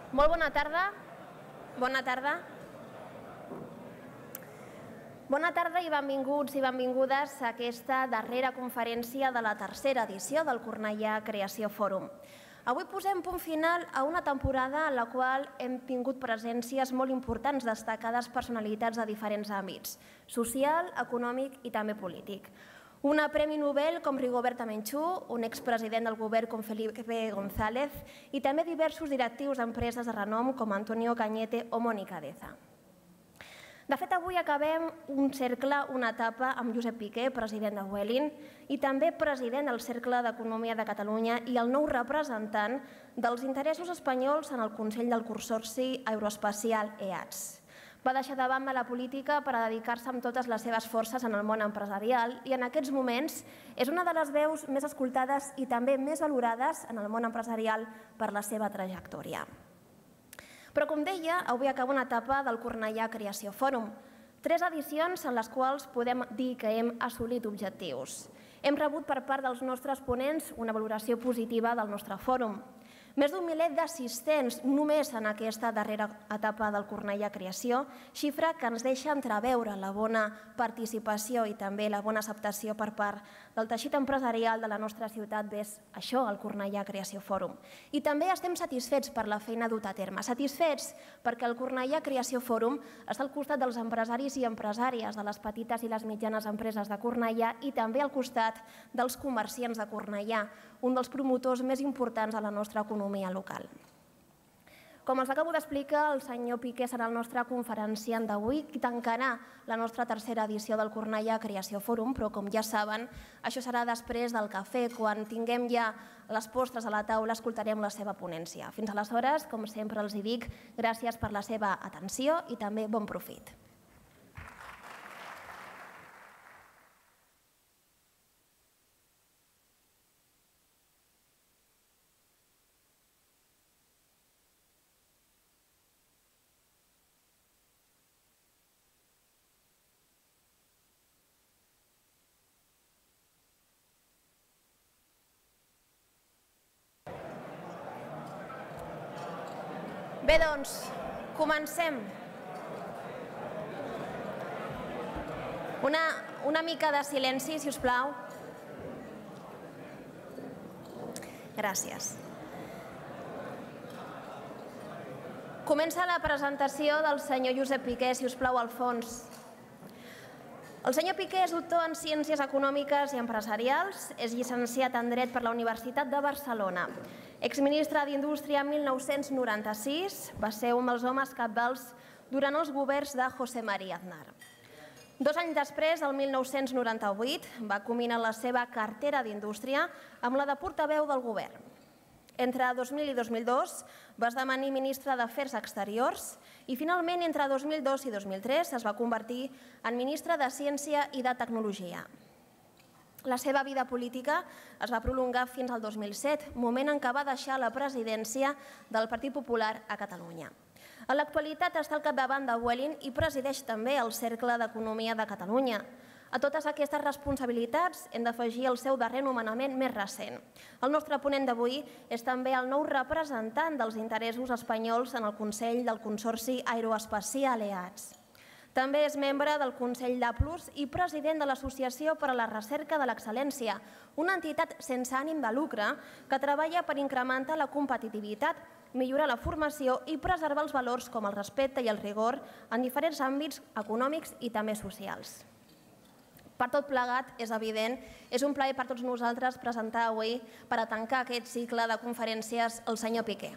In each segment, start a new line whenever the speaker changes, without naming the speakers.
Molt bona tarda. Bona tarda. Bona tarda i benvinguts i benvingudes a aquesta darrera conferència de la tercera edició del Cornellà Creació Fòrum. Avui posem punt final a una temporada en la qual hem tingut presències molt importants, destacades personalitats de diferents àmbits, social, econòmic i també polític. Una Premi Nobel com Rigoberta Menchú, un expresident del govern com Felipe González i també diversos directius d'empreses de renom com Antonio Cañete o Mónica Deza. De fet, avui acabem un cercle, una etapa amb Josep Piqué, president de Vueling, i també president del Cercle d'Economia de Catalunya i el nou representant dels interessos espanyols en el Consell del Consorci Aeroespacial EADS. Va deixar de banda la política per a dedicar-se amb totes les seves forces en el món empresarial i en aquests moments és una de les veus més escoltades i també més valorades en el món empresarial per la seva trajectòria. Però, com deia, avui acaba una etapa del Cornellà Creació Fòrum. 3 edicions en les quals podem dir que hem assolit objectius. Hem rebut per part dels nostres ponents una valoració positiva del nostre fòrum. Més d'un miler d'assistents només en aquesta darrera etapa del Cornellà Creació, xifra que ens deixa entreveure la bona participació i també la bona acceptació per part del teixit empresarial de la nostra ciutat ves això, el Cornellà Creació Fòrum. I també estem satisfets per la feina duta a terme, satisfets perquè el Cornellà Creació Fòrum està al costat dels empresaris i empresàries de les petites i les mitjanes empreses de Cornellà i també al costat dels comerciants de Cornellà, un dels promotors més importants de la nostra economia local. Com els acabo d'explicar, el senyor Piqué serà el nostre conferenciant d'avui qui tancarà la nostra tercera edició del Cornellà Creació Fòrum, però com ja saben, això serà després del cafè. Quan tinguem ja les postres a la taula, escoltarem la seva ponència. Fins aleshores, com sempre els dic, gràcies per la seva atenció i també bon profit. Bé, doncs, comencem. Una mica de silenci, si us plau. Gràcies. Comença la presentació del senyor Josep Piqué, si us plau, al fons. El senyor Piqué és doctor en Ciències Econòmiques i Empresarials, és llicenciat en Dret per la Universitat de Barcelona. Exministre d'Indústria 1996, va ser un dels homes cabdals durant els governs de José María Aznar. 2 anys després, el 1998, va culminar la seva cartera d'Indústria amb la de portaveu del govern. Entre 2000 i 2002 va esdevenir ministre d'Afers Exteriors i finalment entre 2002 i 2003 es va convertir en ministre de Ciència i de Tecnologia. La seva vida política es va prolongar fins al 2007, moment en què va deixar la presidència del Partit Popular a Catalunya. En l'actualitat està al capdavant de Vueling i presideix també el Cercle d'Economia de Catalunya. A totes aquestes responsabilitats hem d'afegir el seu darrer nomenament més recent. El nostre ponent d'avui és també el nou representant dels interessos espanyols en el Consell del Consorci Aeroespacial EADS. També és membre del Consell d'Aplus i president de l'Associació per a la Recerca de l'Excel·lència, una entitat sense ànim de lucre que treballa per incrementar la competitivitat, millorar la formació i preservar els valors com el respecte i el rigor en diferents àmbits econòmics i també socials. Per tot plegat, és evident, és un plaer per tots nosaltres presentar avui per a tancar aquest cicle de conferències el senyor Piqué.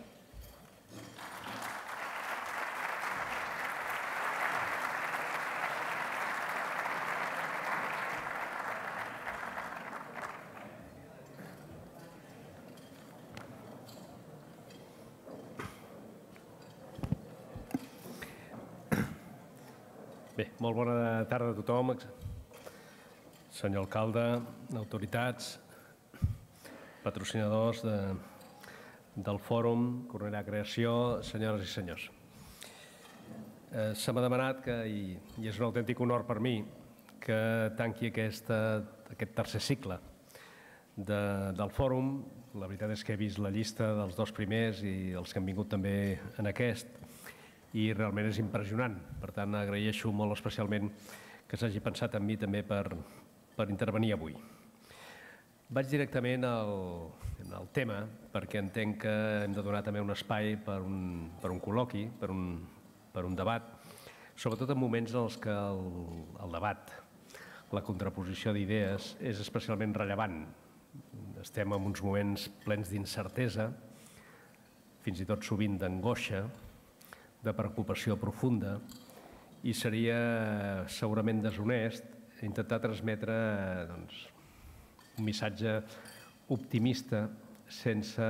Bé, molt bona tarda a tothom. Senyor alcalde, autoritats, patrocinadors del Fòrum Cornellà Creació, senyores i senyors. Se m'ha demanat, i és un autèntic honor per mi, que tanqui aquest tercer cicle del Fòrum La veritat és que he vist la llista dels dos primers i els que han vingut també en aquest i realment és impressionant. Per tant, agraeixo molt especialment que s'hagi pensat en mi també per intervenir avui. Vaig directament al tema perquè entenc que hem de donar també un espai per un col·loqui, per un debat, sobretot en moments en els que el debat, la contraposició d'idees és especialment rellevant. Estem en uns moments plens d'incertesa, fins i tot sovint d'angoixa, de preocupació profunda, i seria segurament deshonest intentar transmetre un missatge optimista sense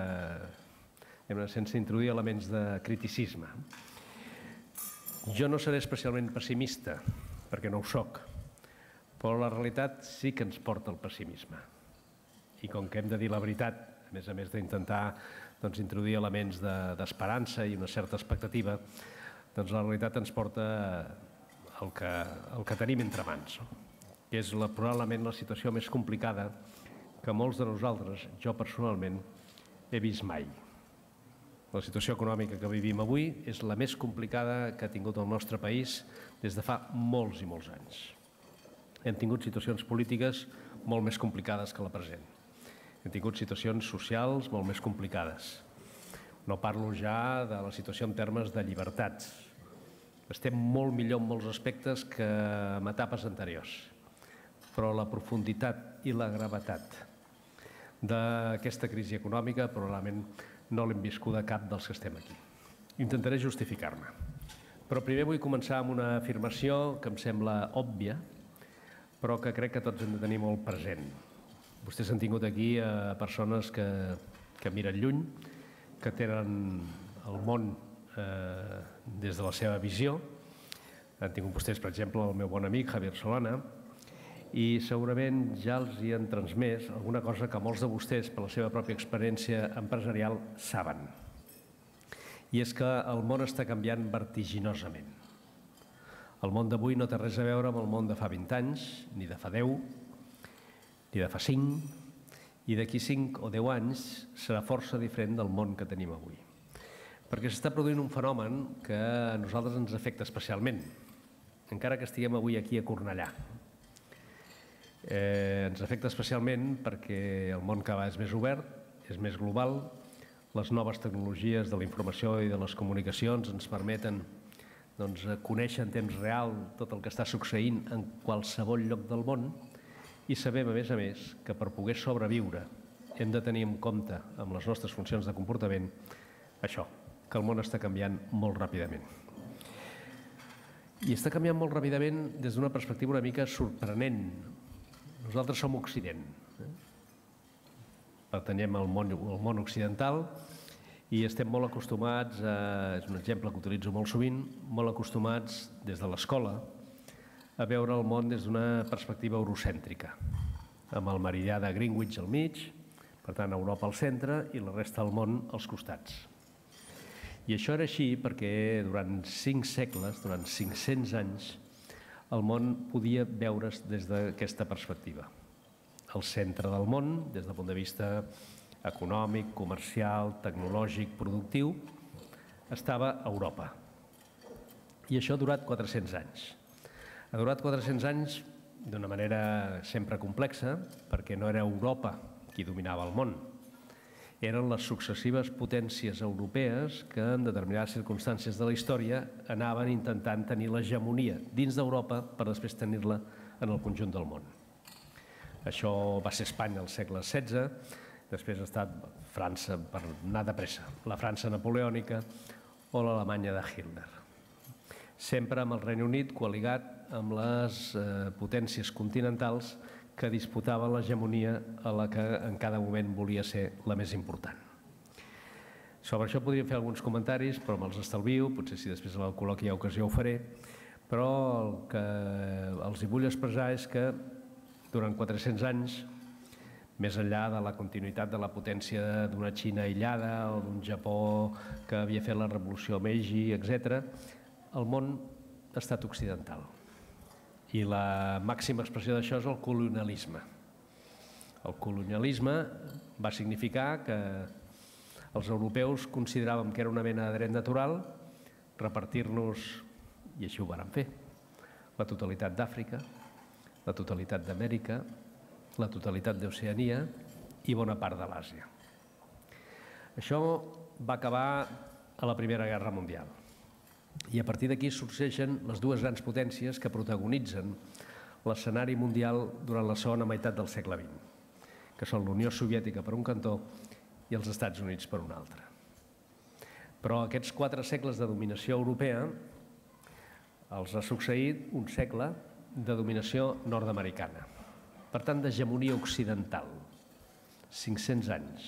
introduir elements de criticisme. Jo no seré especialment pessimista, perquè no ho soc, però la realitat sí que ens porta al pessimisme. I com que hem de dir la veritat, a més d'intentar introduir elements d'esperança i una certa expectativa, doncs la realitat ens porta el que tenim entre mans, que és probablement la situació més complicada que molts de nosaltres, jo personalment, he vist mai. La situació econòmica que vivim avui és la més complicada que ha tingut el nostre país des de fa molts i molts anys. Hem tingut situacions polítiques molt més complicades que la present. Hem tingut situacions socials molt més complicades. No parlo ja de la situació en termes de llibertats. Estem molt millor en molts aspectes que en etapes anteriors. Però la profunditat i la gravetat d'aquesta crisi econòmica probablement no l'hem viscuda cap dels que estem aquí. Intentaré justificar-me. Però primer vull començar amb una afirmació que em sembla òbvia, però que crec que tots hem de tenir molt present. Vostès han tingut aquí persones que miren lluny, que tenen el món des de la seva visió. Han tingut vostès, per exemple, el meu bon amic Javier Solana, i segurament ja els hi han transmès alguna cosa que molts de vostès, per la seva pròpia experiència empresarial, saben. I és que el món està canviant vertiginosament. El món d'avui no té res a veure amb el món de fa 20 anys, ni de fa 10, ni de fa 5, i d'aquí 5 o 10 anys serà força diferent del món que tenim avui. Perquè s'està produint un fenomen que a nosaltres ens afecta especialment, encara que estiguem avui aquí a Cornellà. Ens afecta especialment perquè el món cada vegada és més obert, és més global, les noves tecnologies de la informació i de les comunicacions ens permeten conèixer en temps real tot el que està succeint en qualsevol lloc del món i sabem, a més, que per poder sobreviure hem de tenir en compte amb les nostres funcions de comportament això, que el món està canviant molt ràpidament. I està canviant molt ràpidament des d'una perspectiva una mica sorprenent. Nosaltres som Occident. Pertanyem al món occidental i estem molt acostumats, és un exemple que utilitzo molt sovint, molt acostumats des de l'escola a veure el món des d'una perspectiva eurocèntrica, amb el meridià de Greenwich al mig, per tant Europa al centre i la resta del món als costats. I això era així perquè durant 5 segles, durant 500 anys, el món podia veure's des d'aquesta perspectiva. El centre del món, des del punt de vista econòmic, comercial, tecnològic, productiu, estava a Europa. I això ha durat 400 anys. Ha durat 400 anys d'una manera sempre complexa, perquè no era Europa qui dominava el món. Eren les successives potències europees que en determinades circumstàncies de la història anaven intentant tenir l'hegemonia dins d'Europa per després tenir-la en el conjunt del món. Això va ser Espanya al segle XVI, després ha estat França, per anar de pressa, la França napoleònica o l'Alemanya de Hitler. Sempre amb el Regne Unit coaligat amb les potències continentals que disputaven l'hegemonia a la que en cada moment volia ser la més important. Sobre això podríem fer alguns comentaris, però me'ls estalvio, potser si després a la col·loqui hi ha ocasió ho faré, però el que els hi vull expressar és que durant 400 anys, més enllà de la continuïtat de la potència d'una Xina aïllada o d'un Japó que havia fet la revolució Meiji, etc., el món ha estat occidental. I la màxima expressió d'això és el colonialisme. El colonialisme va significar que els europeus consideràvem que era una mena de dret natural repartir-nos, i així ho vàrem fer, la totalitat d'Àfrica, la totalitat d'Amèrica, la totalitat d'Oceania i bona part de l'Àsia. Això va acabar a la Primera Guerra Mundial. I a partir d'aquí sorgeixen les dues grans potències que protagonitzen l'escenari mundial durant la segona meitat del segle XX, que són la Unió Soviètica per un cantó i els Estats Units per un altre. Però aquests 4 segles de dominació europea els ha succeït un segle de dominació nord-americana, per tant d'hegemonia occidental, 500 anys.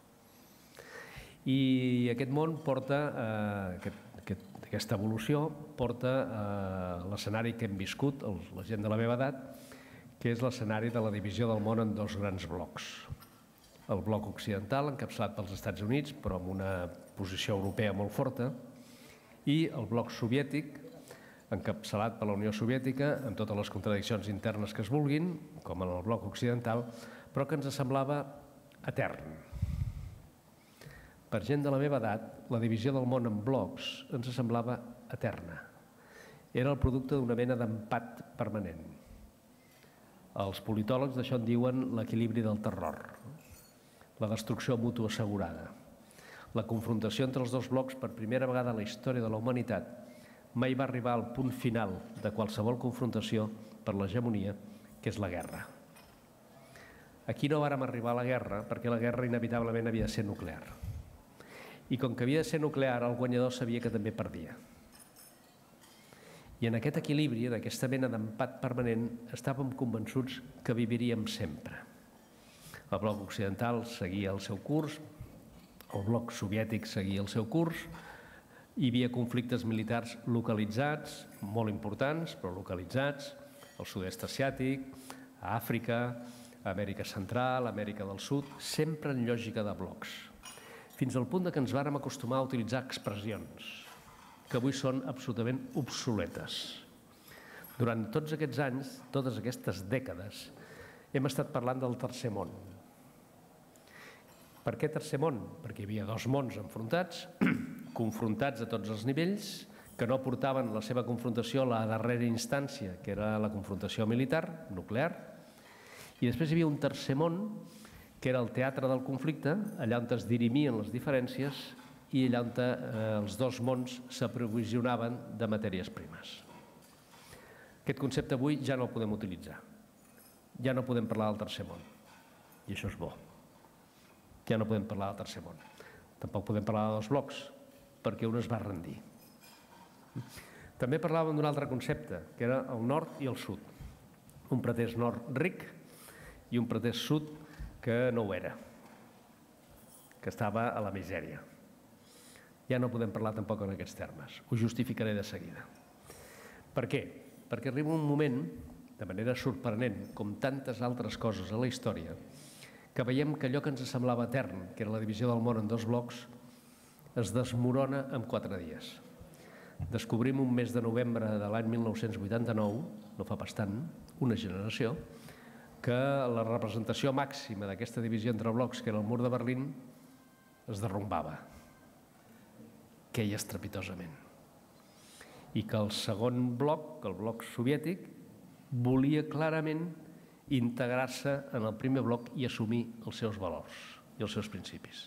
I aquest món porta, aquesta evolució porta l'escenari que hem viscut, la gent de la meva edat, que és l'escenari de la divisió del món en 2 grans blocs. El bloc occidental, encapçalat pels Estats Units, però amb una posició europea molt forta, i el bloc soviètic, encapçalat per la Unió Soviètica, amb totes les contradiccions internes que es vulguin, com en el bloc occidental, però que ens semblava etern. Per gent de la meva edat, la divisió del món en blocs ens semblava eterna. Era el producte d'una mena d'empat permanent. Els politòlegs d'això en diuen l'equilibri del terror, la destrucció mútua assegurada. La confrontació entre els 2 blocs, per primera vegada a la història de la humanitat, mai va arribar al punt final de qualsevol confrontació per l'hegemonia, que és la guerra. Aquí no vàrem arribar a la guerra perquè la guerra inevitablement havia de ser nuclear. I com que havia de ser nuclear, el guanyador sabia que també perdia. I en aquest equilibri, en aquesta mena d'empat permanent, estàvem convençuts que viviríem sempre. El bloc occidental seguia el seu curs, el bloc soviètic seguia el seu curs, hi havia conflictes militars localitzats, molt importants, però localitzats, al sud-est asiàtic, a Àfrica, a Amèrica Central, a Amèrica del Sud, sempre en lògica de blocs, fins al punt que ens vàrem acostumar a utilitzar expressions que avui són absolutament obsoletes. Durant tots aquests anys, totes aquestes dècades, hem estat parlant del tercer món. Per què tercer món? Perquè hi havia 2 mons enfrontats, confrontats a tots els nivells, que no portaven la seva confrontació a la darrera instància, que era la confrontació militar, nuclear, i després hi havia un tercer món, que era el teatre del conflicte, allà on es dirimien les diferències i allà on els 2 mons s'aprovisionaven de matèries primes. Aquest concepte avui ja no el podem utilitzar. Ja no podem parlar del tercer món. I això és bo. Ja no podem parlar del tercer món. Tampoc podem parlar de 2 blocs, perquè un es va rendir. També parlàvem d'un altre concepte, que era el nord i el sud. Un pretès nord ric i un pretès sud que no ho era, que estava a la misèria. Ja no podem parlar tampoc en aquests termes. Ho justificaré de seguida. Per què? Perquè arriba un moment, de manera sorprenent, com tantes altres coses a la història, que veiem que allò que ens semblava etern, que era la divisió del món en 2 blocs, es desmorona en 4 dies. Descobrim un mes de novembre de l'any 1989, no fa pas tant, una generació, que la representació màxima d'aquesta divisió entre blocs, que era el mur de Berlín, es derrumbava. Queia estrepitosament. I que el segon bloc, el bloc soviètic, volia clarament integrar-se en el primer bloc i assumir els seus valors i els seus principis.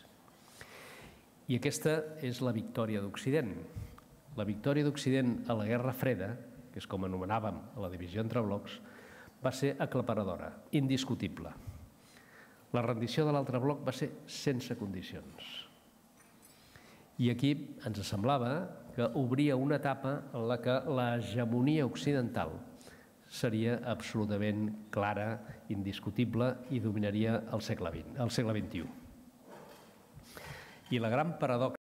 I aquesta és la victòria d'Occident. La victòria d'Occident a la Guerra Freda, que és com anomenàvem la divisió entre blocs, va ser aclaparadora, indiscutible. La rendició de l'altre bloc va ser sense condicions. I aquí ens semblava que obria una etapa en la que l'hegemonia occidental seria absolutament clara, indiscutible i dominaria el segle XXI. I la gran paradoxa